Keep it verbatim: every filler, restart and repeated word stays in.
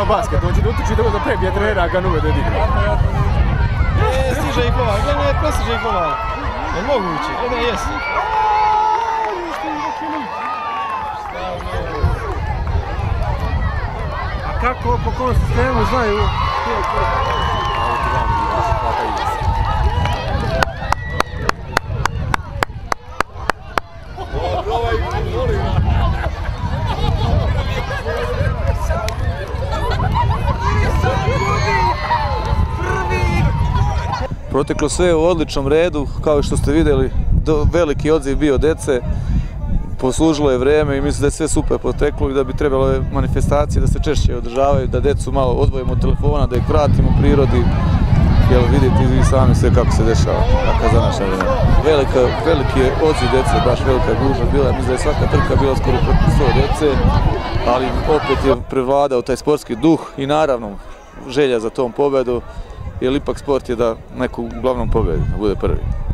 basket, on će da utrči dobro da prebije trenera, a ga nuve da igra. E, stiže i pomak, ne, ne, prestiže i pomak. Je moguće, e, ne, jesi. A kako, po kom sistemu znaju? Proteklo sve u odličnom redu, kao što ste vidjeli, veliki odziv bio dece, poslužilo je vreme i mislim da je sve super proteklo i da bi trebalo manifestacije da se češće održavaju, da decu malo odvojimo od telefona, da ih vratimo prirodi, jer vidite i vi sami sve kako se dešava, kako za naša vremena. Veliki je odziv dece, baš velika je gužva bila, mislim da je svaka trka bila skoro preko sto dece, ali opet je prevladao taj sportski duh i naravno želja za tom pobedu, jer ipak sport je da neku uglavnom pobedi, da bude prvi.